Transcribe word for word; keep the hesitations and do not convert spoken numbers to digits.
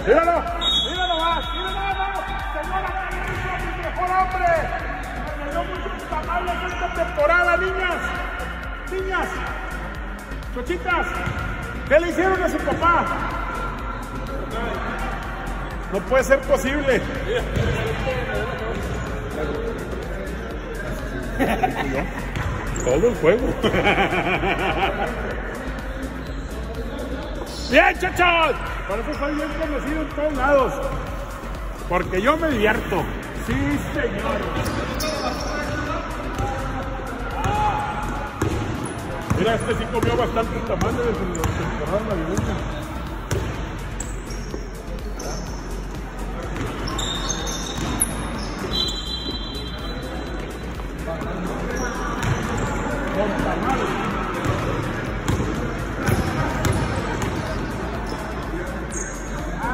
Míralo, míralo más, míralo más. Señora, mi mejor hombre. Me dio muchos tamales esta temporada, niñas. Niñas, chochitas, ¿qué le hicieron a su papá? No puede ser posible. Todo el juego. Bien, chachos. Por eso soy bien conocido en todos lados. Porque yo me divierto. Sí, señor. Mira, este sí comió bastante tamales desde la temporada navideña.